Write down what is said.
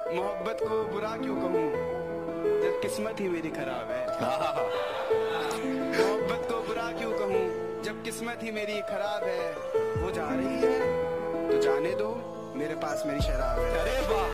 मोहब्बत को बुरा क्यों कहूँ जब किस्मत ही मेरी खराब है। मोहब्बत को बुरा क्यों कहूँ जब किस्मत ही मेरी खराब है। वो जा रही है तो जाने दो, मेरे पास मेरी शराब है। अरे वाह।